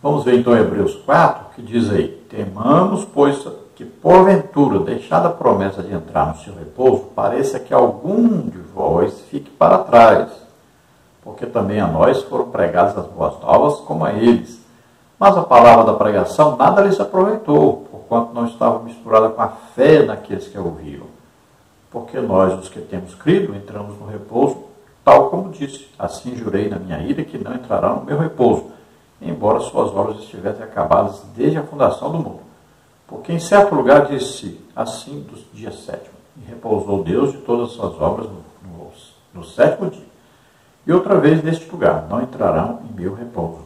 Vamos ver então Hebreus 4, que diz aí: temamos, pois, que porventura, deixada a promessa de entrar no seu repouso, pareça que algum de vós fique para trás, porque também a nós foram pregadas as boas novas, como a eles. Mas a palavra da pregação nada lhes aproveitou, porquanto não estava misturada com a fé naqueles que a ouviram. Porque nós, os que temos crido, entramos no repouso, tal como disse: assim jurei na minha ira que não entrarão no meu repouso, embora suas obras estivessem acabadas desde a fundação do mundo. Porque em certo lugar disse assim do dia sétimo: e repousou Deus de todas as suas obras no sétimo dia. E outra vez neste lugar: não entrarão em meu repouso.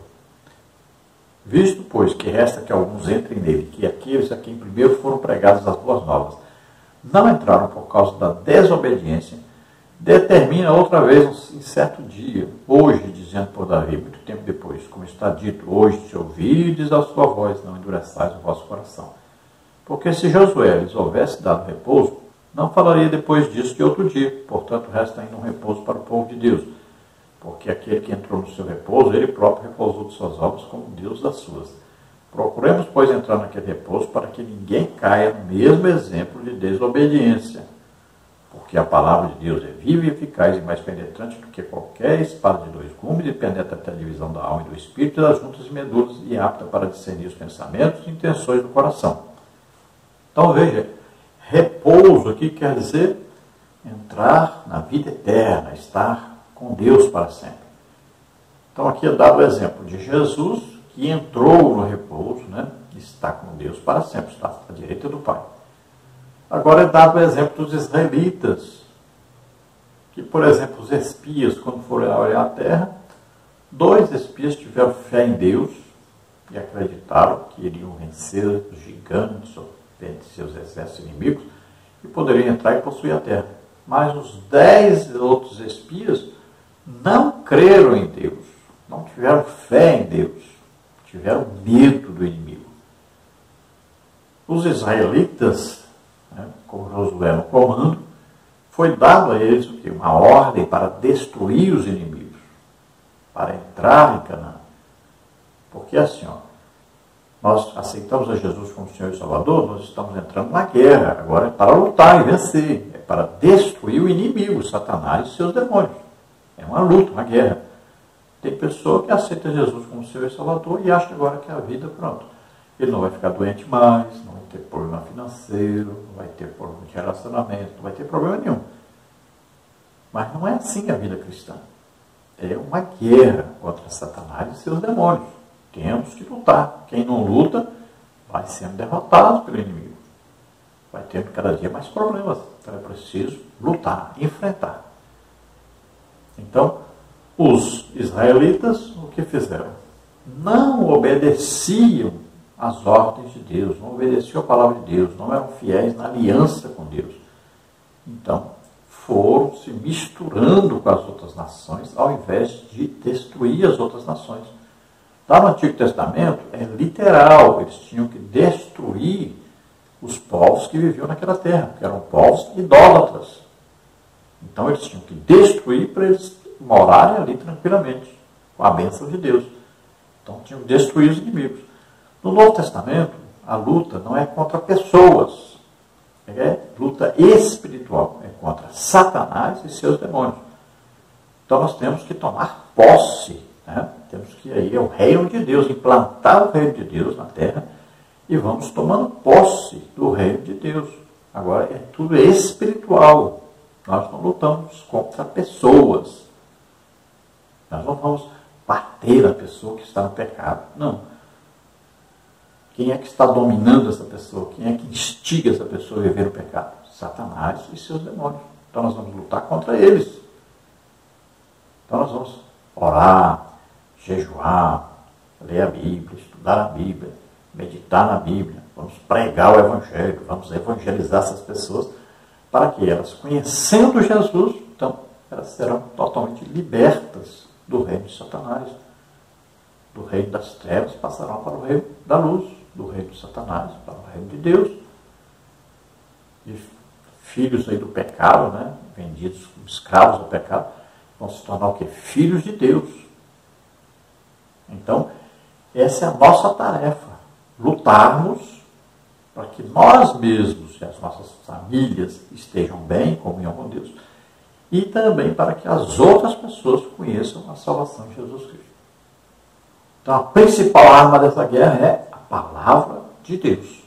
Visto, pois, que resta que alguns entrem nele, que aqueles a quem primeiro foram pregadas as boas novas não entraram por causa da desobediência, determina outra vez em certo dia, hoje, dizendo por Davi, muito tempo depois, como está dito: hoje, se ouvides a sua voz, não endureçais o vosso coração. Porque se Josué lhes houvesse dado repouso, não falaria depois disso de outro dia. Portanto, resta ainda um repouso para o povo de Deus. Porque aquele que entrou no seu repouso, ele próprio repousou de suas obras como Deus das suas. Procuremos, pois, entrar naquele repouso para que ninguém caia no mesmo exemplo de desobediência. Porque a palavra de Deus é viva e eficaz e mais penetrante do que qualquer espada de dois gumes, e penetra até a divisão da alma e do espírito e das juntas e medulas, e apta para discernir os pensamentos e intenções do coração. Então veja, repouso aqui quer dizer entrar na vida eterna, estar com Deus para sempre. Então aqui é dado o exemplo de Jesus, que entrou no repouso, né? Está com Deus para sempre, está à direita do Pai. Agora é dado o exemplo dos israelitas, que, por exemplo, os espias, quando foram olhar a terra, 2 espias tiveram fé em Deus e acreditaram que iriam vencer os gigantes, ou vencer os exércitos inimigos, e poderiam entrar e possuir a terra. Mas os 10 outros espias não creram em Deus, não tiveram fé em Deus, tiveram medo do inimigo. Os israelitas, com Josué no comando, foi dado a eles o quê? Uma ordem para destruir os inimigos, para entrar em Canaã. Porque assim, nós aceitamos a Jesus como Senhor e Salvador, nós estamos entrando na guerra, agora é para lutar e vencer, é para destruir o inimigo, Satanás e seus demônios. É uma luta, uma guerra. Tem pessoa que aceita Jesus como Senhor e Salvador e acha agora que a vida, pronto, ele não vai ficar doente mais, não vai ter problema financeiro, não vai ter problema de relacionamento, não vai ter problema nenhum. Mas não é assim a vida cristã. É uma guerra contra Satanás e seus demônios. Temos que lutar. Quem não luta vai sendo derrotado pelo inimigo. Vai tendo cada dia mais problemas. Então é preciso lutar, enfrentar. Então, os israelitas, o que fizeram? Não obedeciam às ordens de Deus, não obedeciam a palavra de Deus, não eram fiéis na aliança com Deus. Então, foram se misturando com as outras nações, ao invés de destruir as outras nações. Lá no Antigo Testamento, é literal, eles tinham que destruir os povos que viviam naquela terra, que eram povos idólatras. Então, eles tinham que destruir para eles morarem ali tranquilamente, com a bênção de Deus. Então, tinham que destruir os inimigos. No Novo Testamento, a luta não é contra pessoas, é luta espiritual, é contra Satanás e seus demônios. Então, nós temos que tomar posse, né? Temos que ir ao reino de Deus, implantar o reino de Deus na terra, e vamos tomando posse do reino de Deus. Agora, é tudo espiritual. Nós não lutamos contra pessoas. Nós não vamos bater na pessoa que está no pecado. Não. Quem é que está dominando essa pessoa? Quem é que instiga essa pessoa a viver o pecado? Satanás e seus demônios. Então nós vamos lutar contra eles. Então nós vamos orar, jejuar, ler a Bíblia, estudar a Bíblia, meditar na Bíblia. Vamos pregar o Evangelho, vamos evangelizar essas pessoas para que elas, conhecendo Jesus, então elas serão totalmente libertas do reino de Satanás, do reino das trevas, passarão para o reino da luz, do reino de Satanás para o reino de Deus. E filhos aí do pecado, né, vendidos como escravos do pecado, vão se tornar o quê? Filhos de Deus. Então, Essa é a nossa tarefa, lutarmos para que nós mesmos e as nossas famílias estejam bem, em comunhão com Deus, e também para que as outras pessoas conheçam a salvação de Jesus Cristo. Então, a principal arma dessa guerra é a palavra de Deus.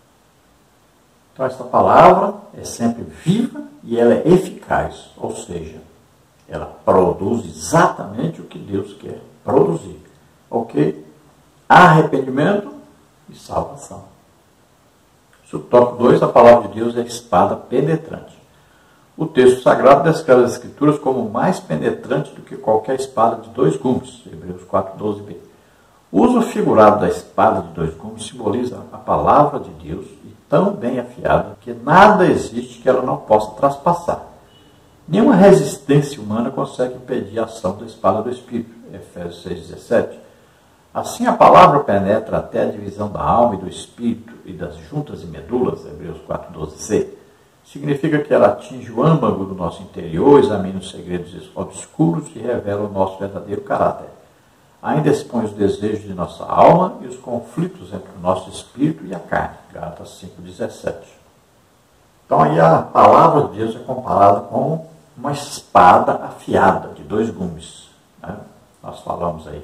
Então, essa palavra é sempre viva e ela é eficaz, ou seja, ela produz exatamente o que Deus quer produzir. Ok? Arrependimento e salvação. Subtópico 2, a palavra de Deus é a espada penetrante. O texto sagrado descreve as Escrituras como mais penetrante do que qualquer espada de 2 gumes, Hebreus 4:12b. O uso figurado da espada de 2 gumes simboliza a palavra de Deus e tão bem afiada que nada existe que ela não possa traspassar. Nenhuma resistência humana consegue impedir a ação da espada do Espírito, Efésios 6:17. Assim a palavra penetra até a divisão da alma e do espírito e das juntas e medulas, Hebreus 4:12c. Significa que ela atinge o âmago do nosso interior, examina os segredos obscuros e revela o nosso verdadeiro caráter. Ainda expõe os desejos de nossa alma e os conflitos entre o nosso espírito e a carne, Gálatas 5:17. Então aí a palavra de Deus é comparada com uma espada afiada de 2 gumes. Né? Nós falamos aí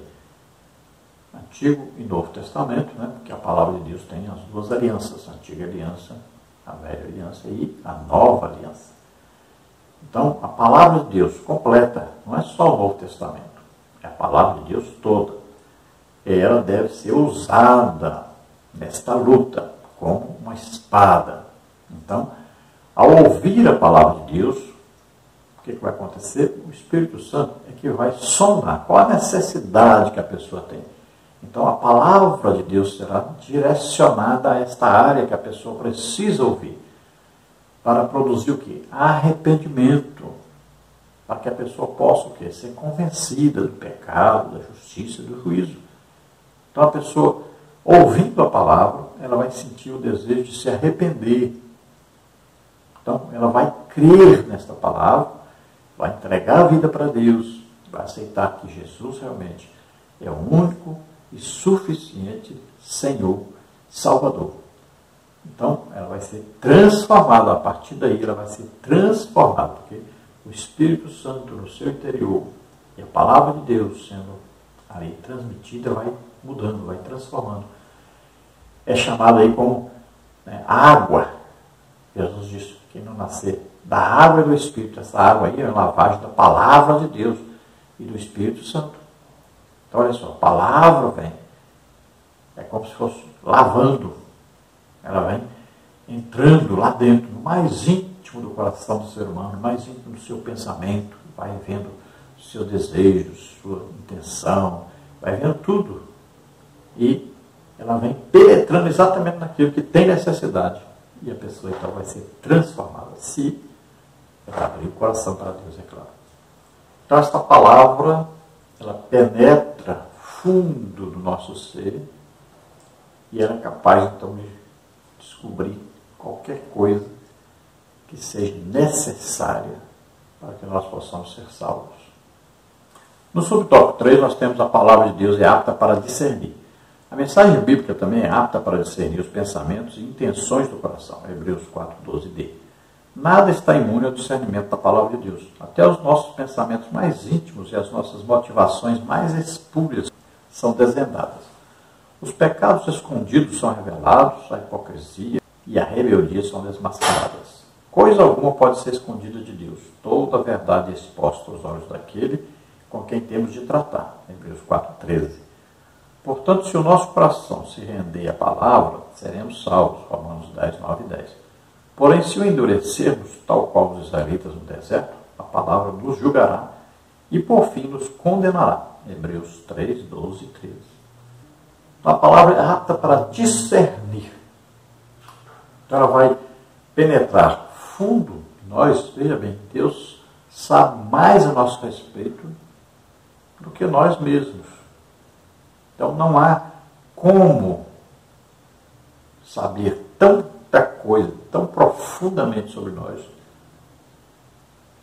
Antigo e Novo Testamento, né? Porque a palavra de Deus tem as 2 alianças, a antiga aliança, a velha aliança e a nova aliança. Então, a palavra de Deus completa, não é só o Novo Testamento, é a palavra de Deus toda. Ela deve ser usada nesta luta como uma espada. Então, ao ouvir a palavra de Deus, o que vai acontecer? O Espírito Santo é que vai sondar qual a necessidade que a pessoa tem. Então, a palavra de Deus será direcionada a esta área que a pessoa precisa ouvir, para produzir o quê? Arrependimento, para que a pessoa possa o quê? Ser convencida do pecado, da justiça e do juízo. Então, a pessoa, ouvindo a palavra, ela vai sentir o desejo de se arrepender. Então, ela vai crer nesta palavra, vai entregar a vida para Deus, vai aceitar que Jesus realmente é o único e suficiente Senhor, Salvador. Então, ela vai ser transformada, a partir daí ela vai ser transformada, porque o Espírito Santo no seu interior e a palavra de Deus sendo ali transmitida vai mudando, vai transformando. É chamado aí como água. Jesus disse, quem não nascer da água e do Espírito, essa água aí é a lavagem da palavra de Deus e do Espírito Santo. Então, olha só, a palavra vem, é como se fosse lavando, ela vem entrando lá dentro, no mais íntimo do coração do ser humano, no mais íntimo do seu pensamento, vai vendo os seus desejos, sua intenção, vai vendo tudo. E ela vem penetrando exatamente naquilo que tem necessidade. E a pessoa então vai ser transformada, se ela abrir o coração para Deus, é claro. Então, esta palavra, ela penetra fundo do nosso ser e ela é capaz, então, de descobrir qualquer coisa que seja necessária para que nós possamos ser salvos. No subtópico 3, nós temos a palavra de Deus é apta para discernir. A mensagem bíblica também é apta para discernir os pensamentos e intenções do coração, Hebreus 4:12d. Nada está imune ao discernimento da palavra de Deus. Até os nossos pensamentos mais íntimos e as nossas motivações mais espúrias são desvendadas. Os pecados escondidos são revelados, a hipocrisia e a rebeldia são desmascaradas. Coisa alguma pode ser escondida de Deus. Toda a verdade é exposta aos olhos daquele com quem temos de tratar, Hebreus 4:13. Portanto, se o nosso coração se render à palavra, seremos salvos, Romanos 10, 9 e 10. Porém, se o endurecermos, tal qual os israelitas no deserto, a palavra nos julgará e, por fim, nos condenará. Hebreus 3, 12 e 13. Então, a palavra é apta para discernir. Então, ela vai penetrar fundo em nós. Veja bem, Deus sabe mais a nosso respeito do que nós mesmos. Então, não há como saber tanta coisa, tão profundamente sobre nós,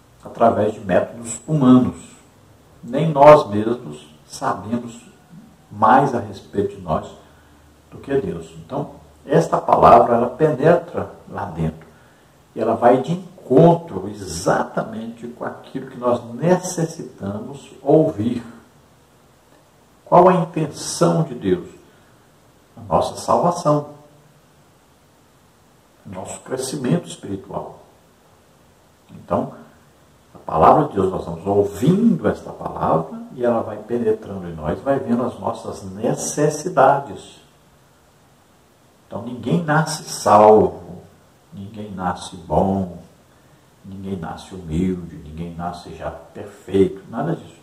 através de métodos humanos. Nem nós mesmos sabemos mais a respeito de nós do que Deus. Então, esta palavra, ela penetra lá dentro. E ela vai de encontro exatamente com aquilo que nós necessitamos ouvir. Qual a intenção de Deus? A nossa salvação. O nosso crescimento espiritual. Então, a palavra de Deus, nós vamos ouvindo esta palavra e ela vai penetrando em nós, vai vendo as nossas necessidades. Então, ninguém nasce salvo, ninguém nasce bom, ninguém nasce humilde, ninguém nasce já perfeito, nada disso.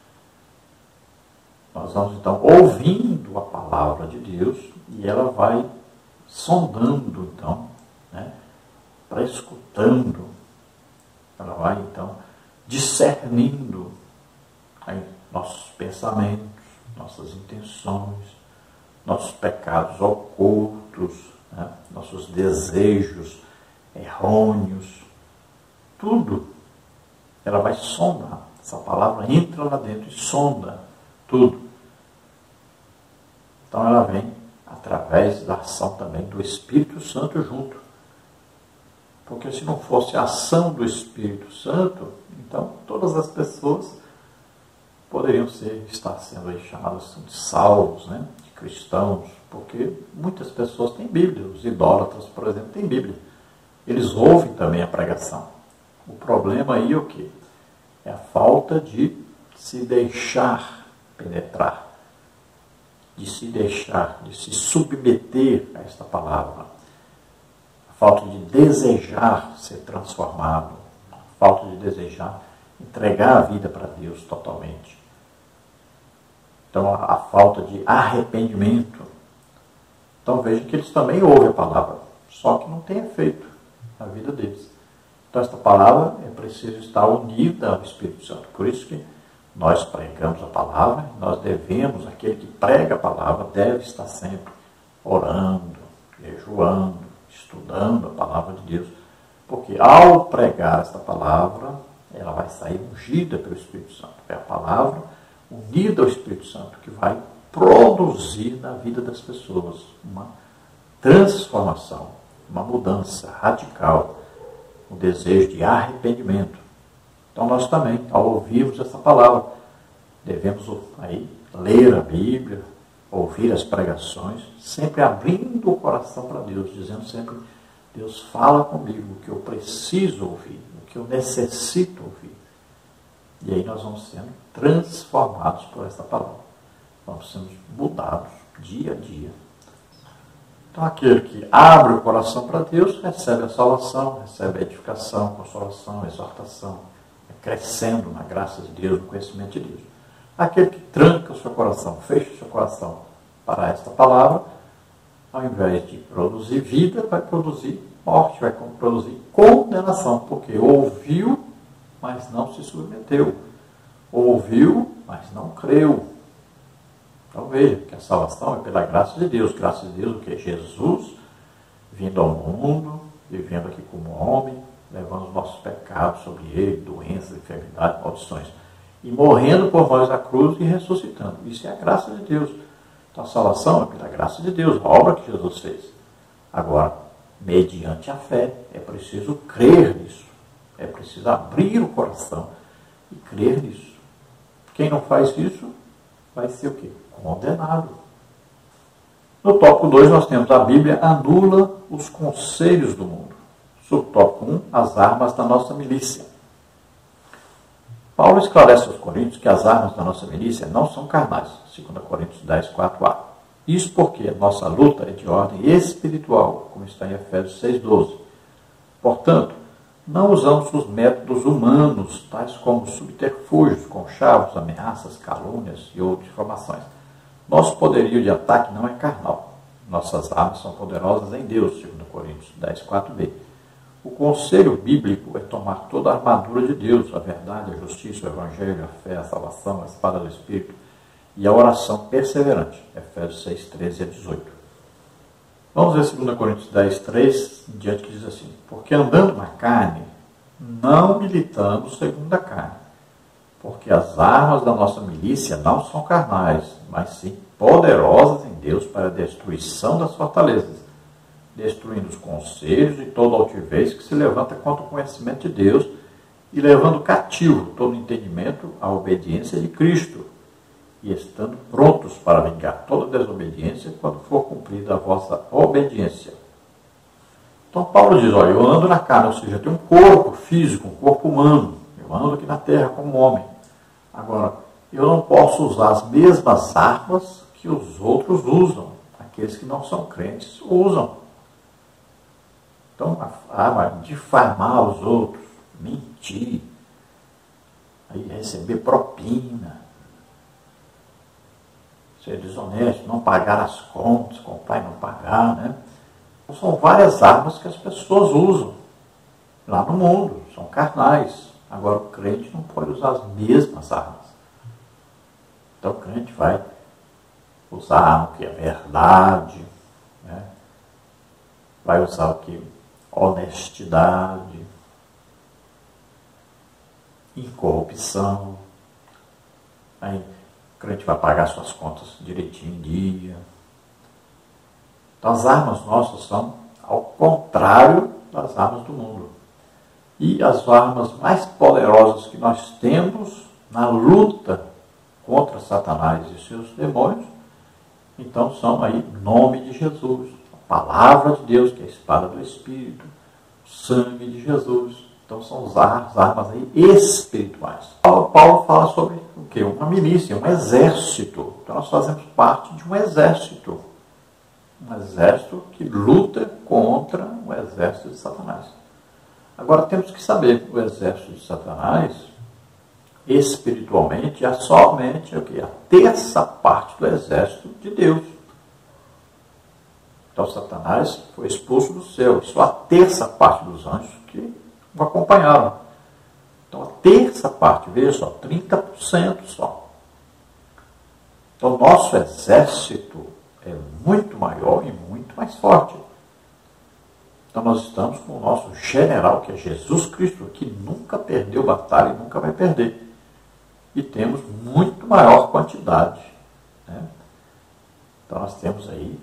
Nós vamos, então, ouvindo a palavra de Deus e ela vai sondando, então, prescutando, ela vai, então, discernindo aí, nossos pensamentos, nossas intenções, nossos pecados ocultos, nossos desejos errôneos, tudo. Ela vai sondar. Essa palavra entra lá dentro e sonda tudo. Então ela vem através da ação também do Espírito Santo junto. Porque se não fosse a ação do Espírito Santo, então todas as pessoas poderiam estar sendo aí chamadas de salvos, de cristãos, porque muitas pessoas têm Bíblia, os idólatras, por exemplo, têm Bíblia. Eles ouvem também a pregação. O problema aí é o quê? É a falta de se deixar penetrar, de se deixar, de se submeter a esta palavra. A falta de desejar ser transformado, a falta de desejar entregar a vida para Deus totalmente. Então, a falta de arrependimento. Então, veja que eles também ouvem a palavra, só que não tem efeito na vida deles. Então, esta palavra é preciso estar unida ao Espírito Santo. Por isso que nós pregamos a palavra, nós devemos, aquele que prega a palavra, deve estar sempre orando, jejuando, estudando a palavra de Deus. Porque ao pregar esta palavra, ela vai sair ungida pelo Espírito Santo. É a palavra unida ao Espírito Santo que vai produzir na vida das pessoas uma transformação, uma mudança radical, um desejo de arrependimento. Então nós também, ao ouvirmos essa palavra, devemos aí ler a Bíblia, ouvir as pregações, sempre abrindo o coração para Deus, dizendo sempre, Deus fala comigo o que eu preciso ouvir, o que eu necessito ouvir. E aí nós vamos sendo transformados por esta palavra. Vamos sendo mudados dia a dia. Então aquele que abre o coração para Deus, recebe a salvação, recebe a edificação, consolação, exortação, crescendo na graça de Deus, no conhecimento de Deus. Aquele que tranca o seu coração, fecha o seu coração para esta palavra, ao invés de produzir vida, vai produzir morte, vai produzir condenação, porque ouviu, mas não se submeteu. Ouviu, mas não creu. Então veja que a salvação é pela graça de Deus. Graça de Deus o que? Jesus vindo ao mundo, vivendo aqui como homem, levando os nossos pecados sobre ele, doenças, enfermidades, maldições, e morrendo por nós na cruz e ressuscitando. Isso é a graça de Deus. Então a salvação é pela graça de Deus, a obra que Jesus fez. Agora, mediante a fé, é preciso crer nisso. É preciso abrir o coração e crer nisso. Quem não faz isso, vai ser o quê? Condenado. No tópico 2 nós temos a Bíblia anula os conselhos do mundo. Subtópico 1, as armas da nossa milícia. Paulo esclarece aos Coríntios que as armas da nossa milícia não são carnais, 2 Coríntios 10, 4a. Isso porque a nossa luta é de ordem espiritual, como está em Efésios 6, 12. Portanto, não usamos os métodos humanos, tais como subterfúgios, conchavos, ameaças, calúnias e outras difamações. Nosso poderio de ataque não é carnal. Nossas armas são poderosas em Deus, 2 Coríntios 10, 4b. O conselho bíblico é tomar toda a armadura de Deus, a verdade, a justiça, o evangelho, a fé, a salvação, a espada do Espírito e a oração perseverante, Efésios 6, 13 a 18. Vamos ver 2 Coríntios 10, 3, em diante, que diz assim: porque andando na carne, não militamos segundo a carne, porque as armas da nossa milícia não são carnais, mas sim poderosas em Deus para a destruição das fortalezas, destruindo os conselhos e toda altivez que se levanta contra o conhecimento de Deus e levando cativo todo entendimento à obediência de Cristo, e estando prontos para vingar toda desobediência quando for cumprida a vossa obediência. Então Paulo diz, olha, eu ando na carne, ou seja, eu tenho um corpo físico, um corpo humano, eu ando aqui na terra como homem. Agora, eu não posso usar as mesmas armas que os outros usam, aqueles que não são crentes usam. Então, a arma de difamar os outros, mentir, aí receber propina, ser desonesto, não pagar as contas, comprar e não pagar, né? Então, são várias armas que as pessoas usam lá no mundo, são carnais. Agora, o crente não pode usar as mesmas armas. Então, o crente vai usar o que é verdade, né? Vai usar o que? Honestidade, incorrupção. Aí o crente vai pagar suas contas direitinho em dia. Então as armas nossas são ao contrário das armas do mundo. E as armas mais poderosas que nós temos na luta contra Satanás e seus demônios, então são aí o nome de Jesus, a palavra de Deus, que é a espada do Espírito, o sangue de Jesus. Então são as armas aí espirituais. Paulo fala sobre o quê? Uma milícia, um exército. Então nós fazemos parte de um exército. Um exército que luta contra o exército de Satanás. Agora temos que saber, o exército de Satanás, espiritualmente, é somente o quê? A terça parte do exército de Deus. Então Satanás foi expulso do céu, e só a terça parte dos anjos que o acompanharam. Então a terça parte, veja só, 30% só. Então nosso exército é muito maior e muito mais forte. Então nós estamos com o nosso general, que é Jesus Cristo, que nunca perdeu batalha e nunca vai perder. E temos muito maior quantidade, né? Então nós temos aí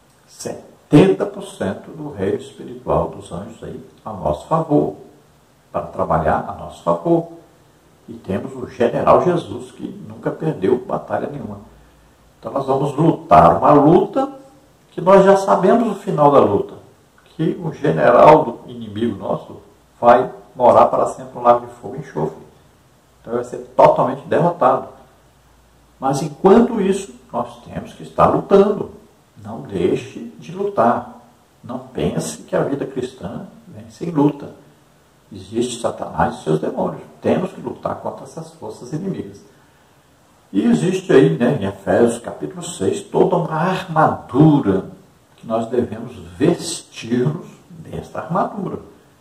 70% do reino espiritual dos anjos aí a nosso favor, para trabalhar a nosso favor. E temos o general Jesus, que nunca perdeu batalha nenhuma. Então nós vamos lutar uma luta que nós já sabemos o final da luta, que o general do inimigo nosso vai morar para sempre no lago de fogo e enxofre. Então vai ser totalmente derrotado. Mas enquanto isso, nós temos que estar lutando. Não deixe de lutar. Não pense que a vida cristã vem sem luta. Existe Satanás e seus demônios. Temos que lutar contra essas forças inimigas. E existe aí, né, em Efésios capítulo 6, toda uma armadura que nós devemos vestir-nos desta armadura.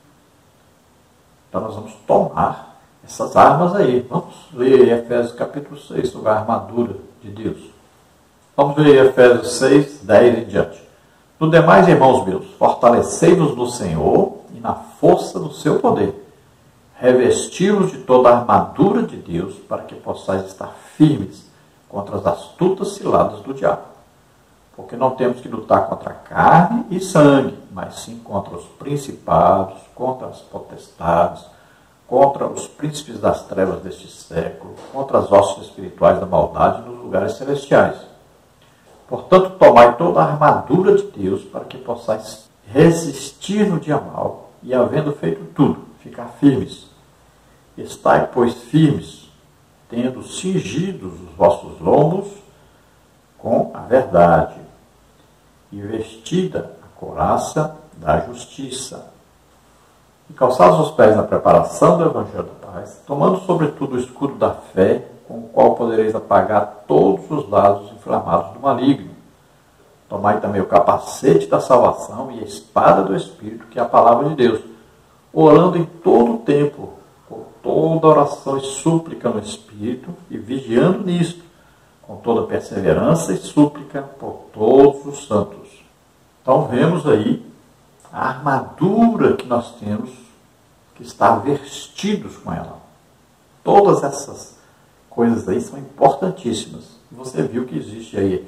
Então nós vamos tomar essas armas aí. Vamos ler Efésios capítulo 6 sobre a armadura de Deus. Vamos ler Efésios 6, 10 em diante. No demais, irmãos meus, fortalecei-vos no Senhor e na força do seu poder. Revesti-vos de toda a armadura de Deus para que possais estar firmes contra as astutas ciladas do diabo. Porque não temos que lutar contra carne e sangue, mas sim contra os principados, contra as potestades, contra os príncipes das trevas deste século, contra as hostes espirituais da maldade nos lugares celestiais. Portanto, tomai toda a armadura de Deus para que possais resistir no dia mau e, havendo feito tudo, ficar firmes. Estai, pois, firmes, tendo cingidos os vossos lombos com a verdade e vestida a couraça da justiça. E calçados os pés na preparação do Evangelho da Paz, tomando sobretudo o escudo da fé, com o qual podereis apagar todos os lados inflamados do maligno. Tomai também o capacete da salvação e a espada do Espírito, que é a palavra de Deus, orando em todo o tempo, com toda oração e súplica no Espírito, e vigiando nisto, com toda perseverança e súplica por todos os santos. Então vemos aí a armadura que nós temos, que está vestidos com ela. Todas essas coisas aí são importantíssimas. Você viu que existe aí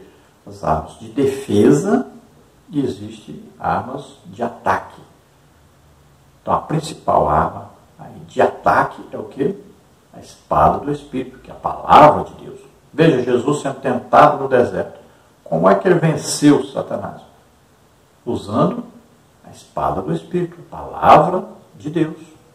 as armas de defesa e existem armas de ataque. Então a principal arma aí de ataque é o quê? A espada do Espírito, que é a palavra de Deus. Veja, Jesus sendo tentado no deserto. Como é que ele venceu Satanás? Usando a espada do Espírito, a palavra de Deus.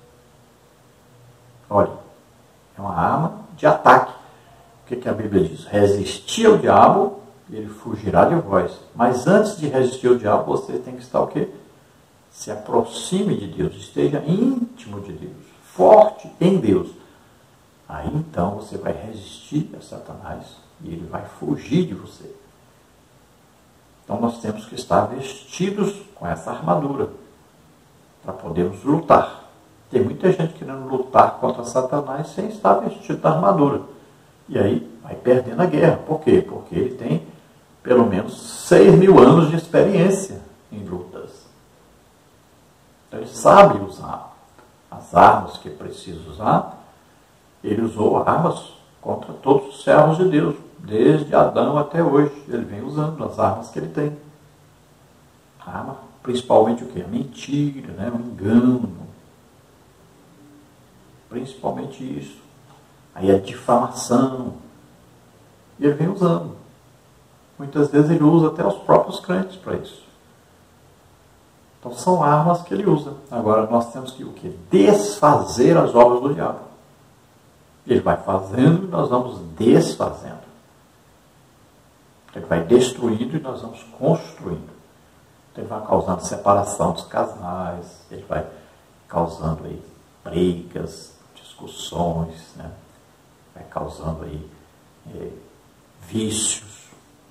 Olha, é uma arma de ataque. O que a Bíblia diz? Resistir ao diabo e ele fugirá de vós. Mas antes de resistir ao diabo, você tem que estar o quê? Se aproxime de Deus, esteja íntimo de Deus, forte em Deus. Aí então você vai resistir a Satanás e ele vai fugir de você. Então nós temos que estar vestidos com essa armadura para podermos lutar. Tem muita gente querendo lutar contra Satanás sem estar vestido da armadura. E aí vai perdendo a guerra. Por quê? Porque ele tem pelo menos 6.000 anos de experiência em lutas. Então ele sabe usar as armas que precisa usar. Ele usou armas contra todos os servos de Deus, desde Adão até hoje. Ele vem usando as armas que ele tem. A arma, principalmente o quê? A mentira, né? O engano. Principalmente isso. Aí a difamação. E ele vem usando. Muitas vezes ele usa até os próprios crentes para isso. Então são armas que ele usa. Agora nós temos que o quê? Desfazer as obras do diabo. Ele vai fazendo e nós vamos desfazendo. Ele vai destruindo e nós vamos construindo. Ele vai causando separação dos casais, ele vai causando aí brigas, discussões, né? Vai causando aí vícios,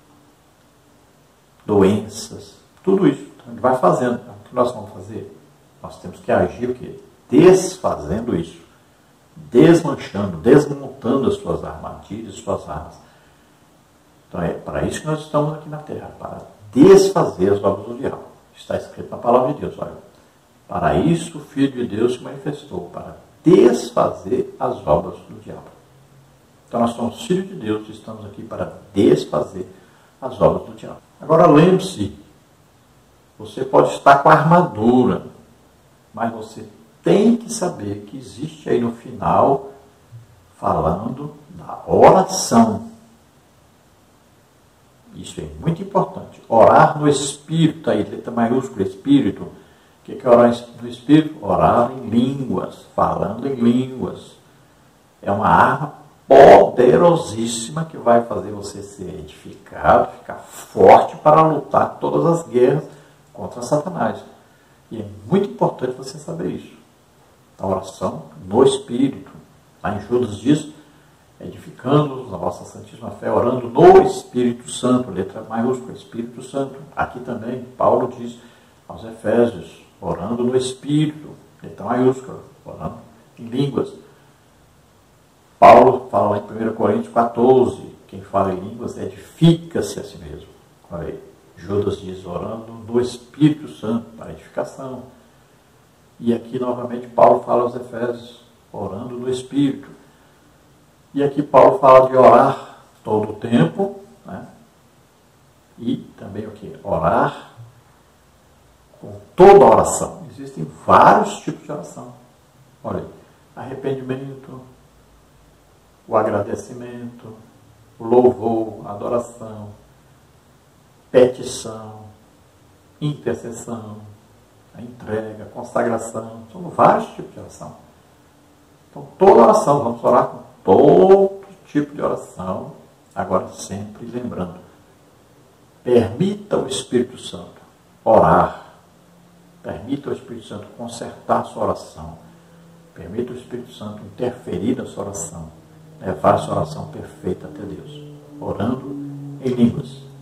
doenças, tudo isso. Então, ele vai fazendo. Então, o que nós vamos fazer? Nós temos que agir o quê? Desfazendo isso. Desmanchando, desmontando as suas armadilhas, as suas armas. Então é para isso que nós estamos aqui na Terra, para desfazer as obras do diabo. Está escrito na palavra de Deus, olha. Para isso o Filho de Deus se manifestou, para desfazer as obras do diabo. Então nós somos filhos de Deus e estamos aqui para desfazer as obras do diabo. Agora lembre-se, você pode estar com a armadura, mas você tem que saber que existe aí no final, falando da oração. Isso é muito importante. Orar no Espírito, aí, letra maiúscula, Espírito. O que é orar no Espírito? Orar em línguas, falando em línguas. É uma arma poderosíssima que vai fazer você ser edificado, ficar forte para lutar todas as guerras contra Satanás. E é muito importante você saber isso. A oração no Espírito. Lá em Judas diz, edificando a vossa santíssima fé, orando no Espírito Santo, letra maiúscula, Espírito Santo. Aqui também, Paulo diz aos Efésios, orando no Espírito, letra maiúscula, orando em línguas. Paulo fala lá em 1 Coríntios 14, quem fala em línguas edifica-se a si mesmo. Olha aí, Judas diz, orando no Espírito Santo, para edificação. E aqui, novamente, Paulo fala aos Efésios, orando no Espírito. E aqui Paulo fala de orar todo o tempo, né? E também o que? Orar com toda oração. Existem vários tipos de oração. Olha aí, arrependimento, o agradecimento, o louvor, a adoração, petição, intercessão, a entrega, a consagração, são vários tipos de oração. Então, toda oração, vamos orar com todo tipo de oração, agora sempre lembrando, permita o Espírito Santo orar, permita o Espírito Santo consertar a sua oração, permita o Espírito Santo interferir na sua oração, levar a sua oração perfeita até Deus, orando em línguas.